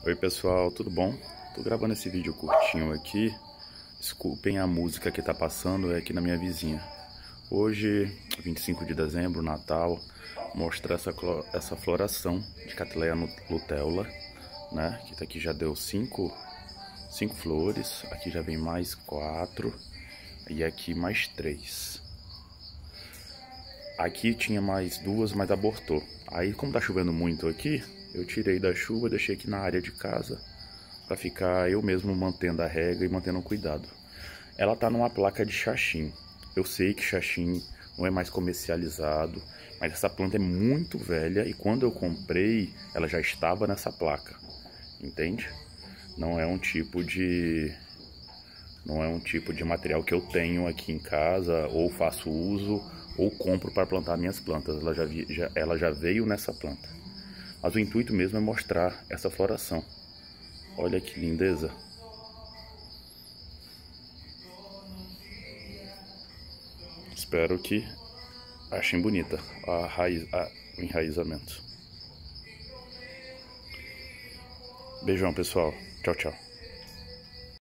Oi pessoal, tudo bom? Tô gravando esse vídeo curtinho aqui. Desculpem a música que tá passando, é aqui na minha vizinha. Hoje, 25 de dezembro, Natal, mostra essa floração de Cattleya luteola, né? Que aqui já deu cinco flores, aqui já vem mais 4 e aqui mais 3. Aqui tinha mais 2, mas abortou. Aí, como tá chovendo muito aqui, eu tirei da chuva, deixei aqui na área de casa para ficar eu mesmo mantendo a rega e mantendo o cuidado. Ela tá numa placa de xaxim. Eu sei que xaxim não é mais comercializado, mas essa planta é muito velha e quando eu comprei, ela já estava nessa placa. Entende? Não é um tipo de material que eu tenho aqui em casa ou faço uso ou compro para plantar minhas plantas. Ela já veio nessa planta. Mas o intuito mesmo é mostrar essa floração. Olha que lindeza. Espero que achem bonita o enraizamento. Beijão, pessoal. Tchau, tchau.